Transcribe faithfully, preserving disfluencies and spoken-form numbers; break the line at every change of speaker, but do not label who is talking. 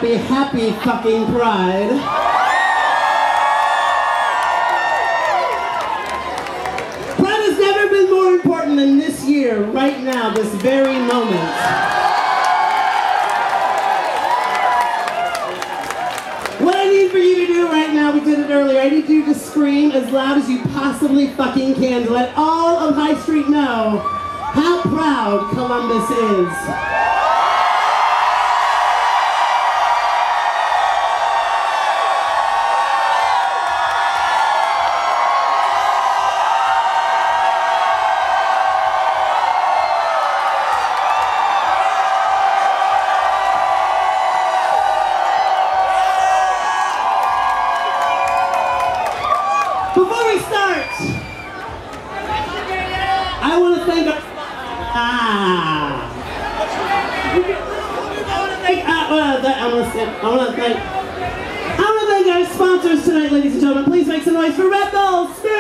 happy, happy fucking Pride. Pride has never been more important than this year, right now, this very moment. What I need for you to do right now, we did it earlier, I need you to scream as loud as you possibly fucking can to let all of High Street know how proud Columbus is. Before we start, I want to thank our, ah, I want to thank, uh, uh, that, I want to I want to thank, I want to thank our sponsors tonight, ladies and gentlemen. Please make some noise for Red Bull Spirit.